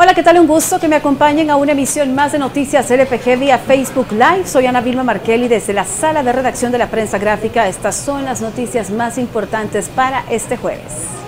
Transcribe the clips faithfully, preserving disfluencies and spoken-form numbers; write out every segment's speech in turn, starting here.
Hola, ¿qué tal? Un gusto que me acompañen a una emisión más de Noticias L P G vía Facebook Live. Soy Ana Vilma Markelly desde la sala de redacción de la prensa gráfica. Estas son las noticias más importantes para este jueves.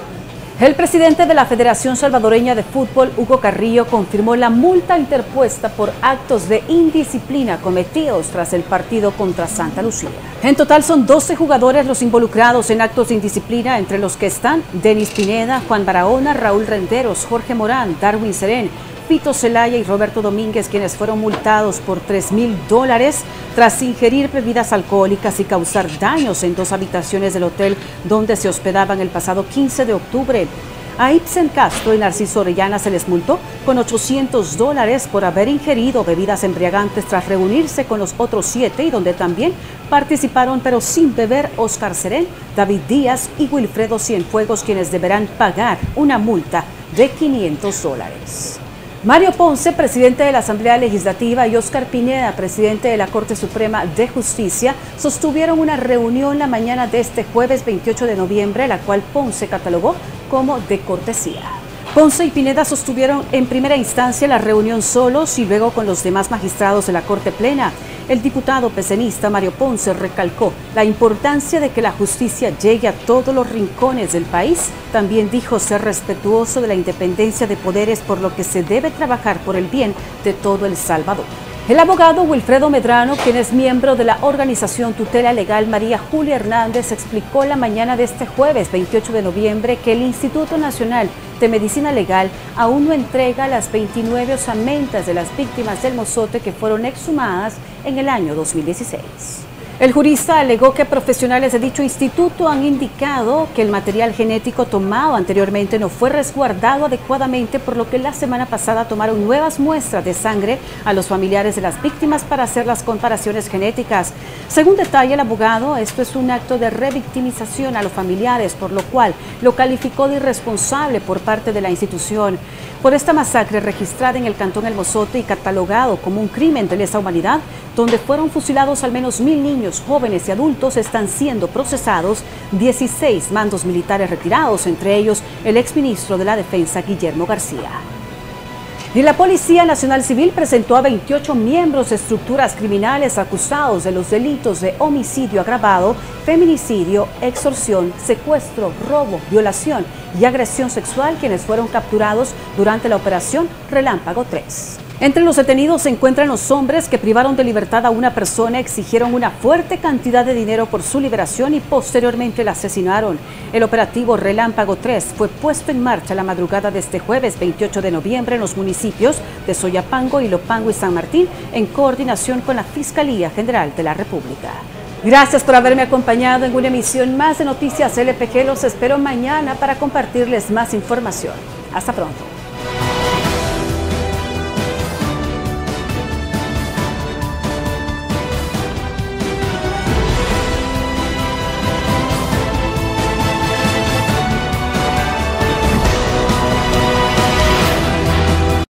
El presidente de la Federación Salvadoreña de Fútbol, Hugo Carrillo, confirmó la multa interpuesta por actos de indisciplina cometidos tras el partido contra Santa Lucía. En total son doce jugadores los involucrados en actos de indisciplina, entre los que están Denis Pineda, Juan Barahona, Raúl Renderos, Jorge Morán, Darwin Serén, Pito Celaya y Roberto Domínguez, quienes fueron multados por tres mil dólares tras ingerir bebidas alcohólicas y causar daños en dos habitaciones del hotel donde se hospedaban el pasado quince de octubre. A Ibsen Castro y Narciso Orellana se les multó con ochocientos dólares por haber ingerido bebidas embriagantes tras reunirse con los otros siete, y donde también participaron pero sin beber Oscar Serén, David Díaz y Wilfredo Cienfuegos, quienes deberán pagar una multa de quinientos dólares. Mario Ponce, presidente de la Asamblea Legislativa, y Oscar Pineda, presidente de la Corte Suprema de Justicia, sostuvieron una reunión la mañana de este jueves veintiocho de noviembre, la cual Ponce catalogó como de cortesía. Ponce y Pineda sostuvieron en primera instancia la reunión solos y luego con los demás magistrados de la Corte Plena. El diputado pecenista Mario Ponce recalcó la importancia de que la justicia llegue a todos los rincones del país. También dijo ser respetuoso de la independencia de poderes, por lo que se debe trabajar por el bien de todo El Salvador. El abogado Wilfredo Medrano, quien es miembro de la organización Tutela Legal María Julia Hernández, explicó la mañana de este jueves veintiocho de noviembre que el Instituto Nacional de Medicina Legal aún no entrega las veintinueve osamentas de las víctimas del mozote que fueron exhumadas en el año dos mil dieciséis. El jurista alegó que profesionales de dicho instituto han indicado que el material genético tomado anteriormente no fue resguardado adecuadamente, por lo que la semana pasada tomaron nuevas muestras de sangre a los familiares de las víctimas para hacer las comparaciones genéticas. Según detalla el abogado, esto es un acto de revictimización a los familiares, por lo cual lo calificó de irresponsable por parte de la institución. Por esta masacre registrada en el Cantón El Mozote y catalogado como un crimen de lesa humanidad, donde fueron fusilados al menos mil niños, jóvenes y adultos, están siendo procesados dieciséis mandos militares retirados, entre ellos el exministro de la Defensa, Guillermo García. Y la Policía Nacional Civil presentó a veintiocho miembros de estructuras criminales acusados de los delitos de homicidio agravado, feminicidio, extorsión, secuestro, robo, violación y agresión sexual, quienes fueron capturados durante la operación Relámpago tres. Entre los detenidos se encuentran los hombres que privaron de libertad a una persona, exigieron una fuerte cantidad de dinero por su liberación y posteriormente la asesinaron. El operativo Relámpago tres fue puesto en marcha la madrugada de este jueves veintiocho de noviembre en los municipios de Soyapango, Ilopango y San Martín, en coordinación con la Fiscalía General de la República. Gracias por haberme acompañado en una emisión más de Noticias L P G. Los espero mañana para compartirles más información. Hasta pronto.